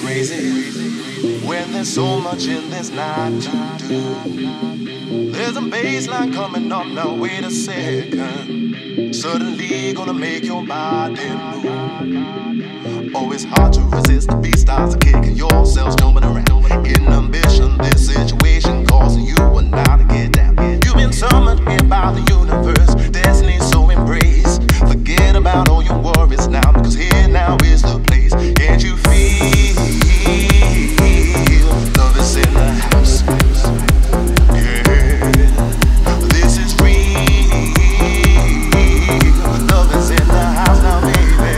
crazy when there's so much in this night to do. There's a bass line coming up now, wait a second. Suddenly gonna make your body move. Oh, it's hard to resist, the beat starts kicking, yourselves jumping around. In ambition, this situation causing you and now to get down. You've been summoned here by the universe, destiny so embrace. Forget about all your worries now, because here now is the place. Can't you feel love is in the house? Yeah, this is real. Love is in the house now, baby.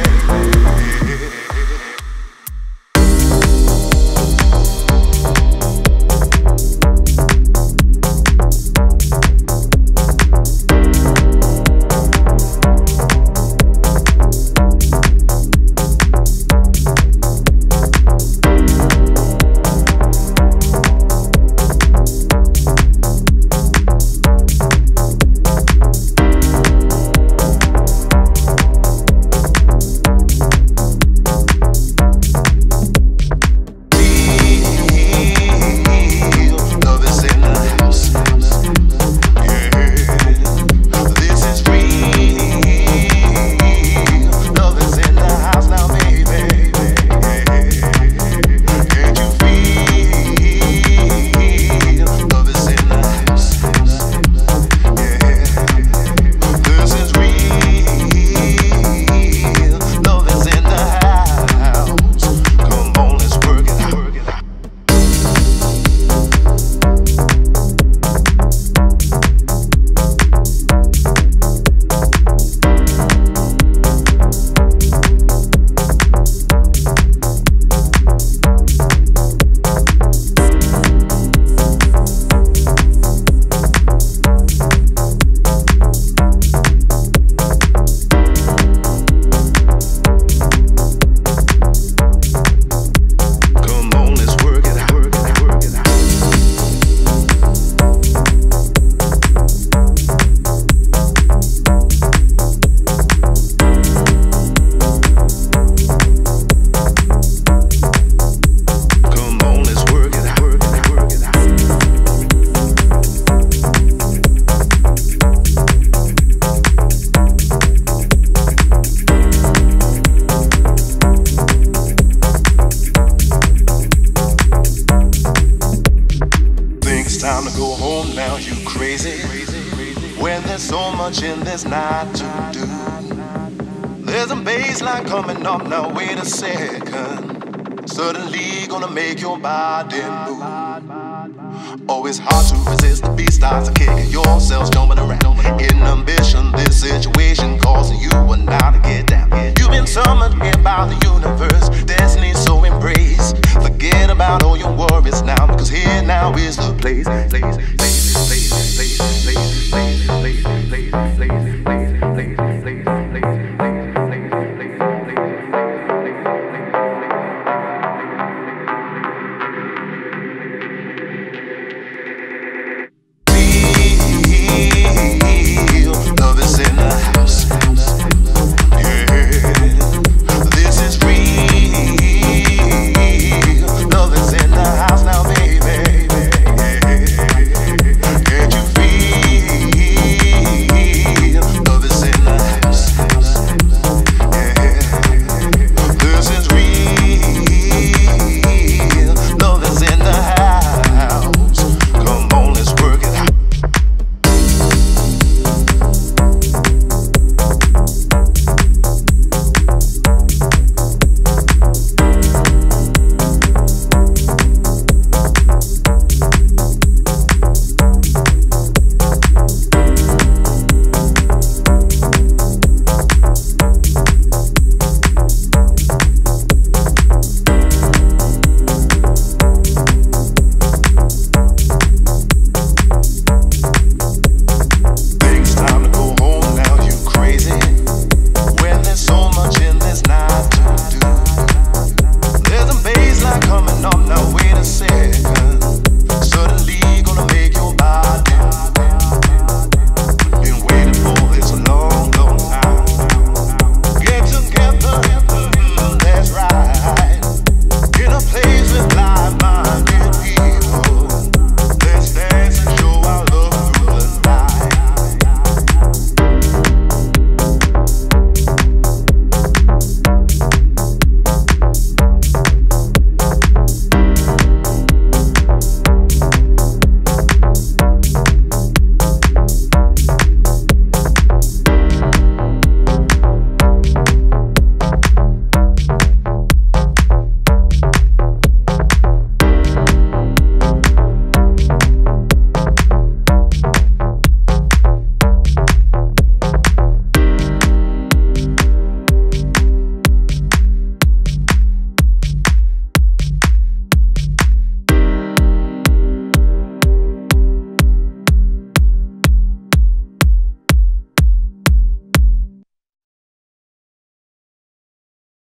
Time to go home now, you crazy. When there's so much in this night to do. There's a bass line coming up now, wait a second. Suddenly gonna make your body move. Oh, it's hard to resist, the beat starts kicking, yourselves jumping around. In ambition, this situation causing you and now to get down.